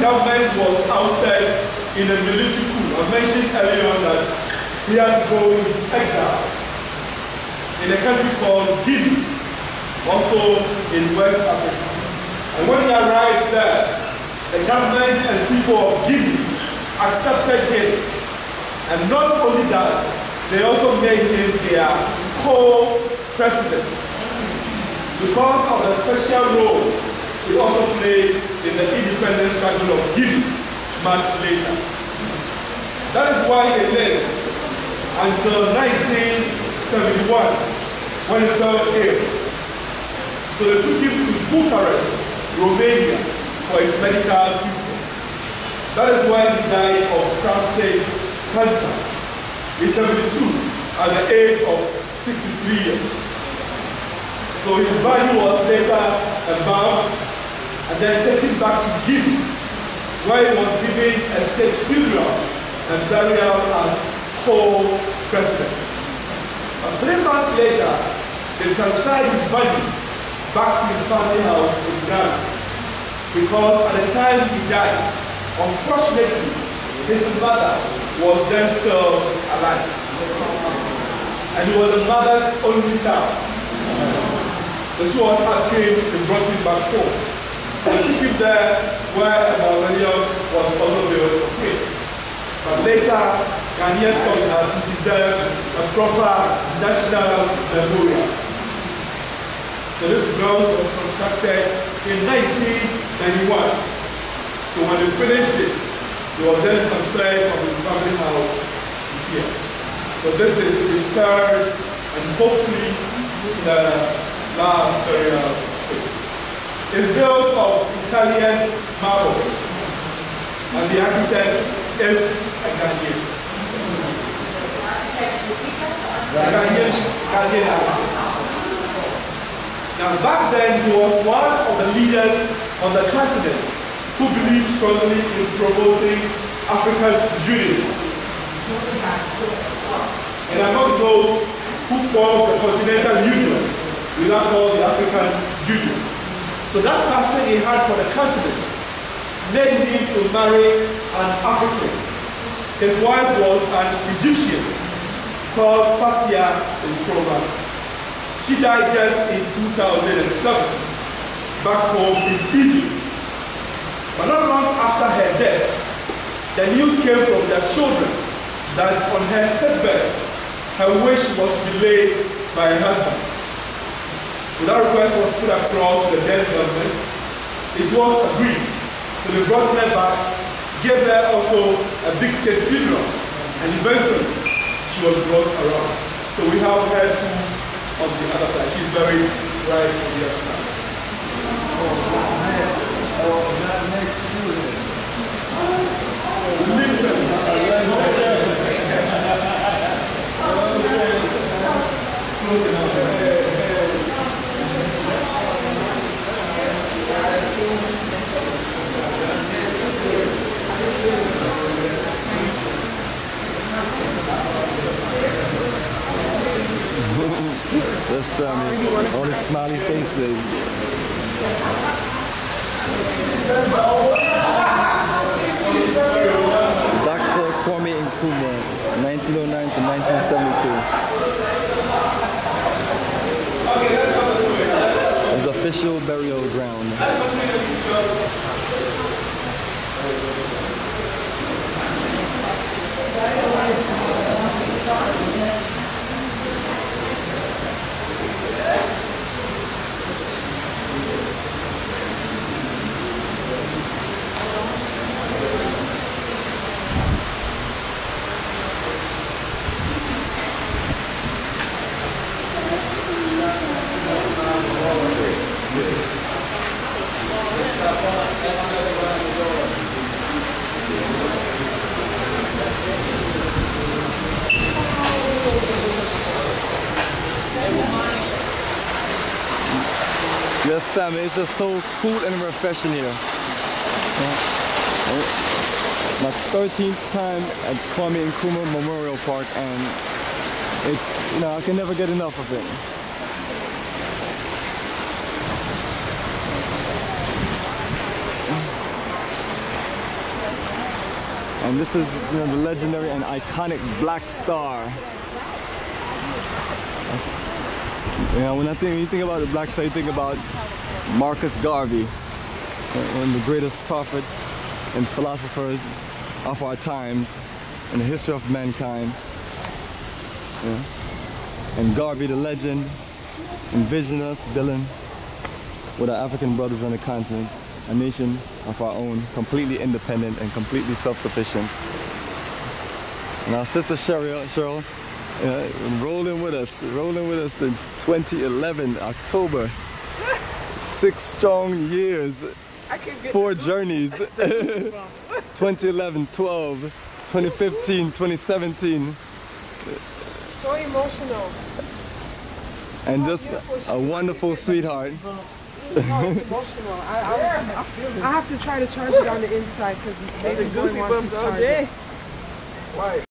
government was ousted in a military coup. I mentioned earlier on that he had to go into exile in a country called Guinea, also in West Africa. And when he arrived there, the government and people of Guinea accepted him. And not only that, they also made him their co-president because of the special role he also played in the independence struggle of Guinea much later. That is why he lived until 1971 when he fell ill. So they took him to Bucharest, Romania for his medical treatment. That is why he died of prostate cancer. He's 72 at the age of 63 years. So his body was later embalmed and then taken back to Guinea, where he was given a state funeral and burial as co-president. 3 months later, they transferred his body back to his family house in Ghana, because at the time he died, unfortunately, his mother was then still alive. And he was the mother's only child. So she was asking, they brought him back home. So they took him there where a mausoleum was also built for him. But later, Ghanaians thought that he deserved a proper national memorial. So this bronze was constructed in 1991. So when they finished it, he was then transferred from his family house to here. So this is his third and hopefully the last burial place. It's built of Italian marbles, and the architect is a Ghanaian. Now back then he was one of the leaders on the continent who believed strongly in promoting African unity. And among those who formed the Continental Union, we now call the African Union. So that passion he had for the continent made him to marry an African. His wife was an Egyptian called Nkrumah. She died just in 2007, back home in Egypt. But not long after her death, the news came from their children that on her sickbed, her wish was delayed by her husband. So that request was put across to the then government. It was agreed. So they brought her back, gave her also a big state funeral, and eventually she was brought around. So we have her too on the other side. She's buried right on the other side. Close enough. That's funny. All the smiley faces. Dr. Kwame Nkrumah, 1909 to 1972. His official burial ground. Yes, family, it's just so cool and refreshing here. My 13th time at Kwame Nkrumah Memorial Park, and it's, you know, I can never get enough of it. And this is, you know, the legendary and iconic Black Star. You know, when you think about the Black Star, you think about Marcus Garvey, one of the greatest prophets and philosophers of our times in the history of mankind. Yeah. And Garvey, the legend, envisioned us building with our African brothers on the continent, a nation of our own, completely independent and completely self-sufficient. And our sister Cheryl, rolling with us since 2011, October. 6 strong years, 4 journeys. 2011, 12, 2015, 2017. So emotional. And just a wonderful sweetheart. No, it's emotional. I have to try to charge it on the inside because maybe Boy wants to charge it. Why?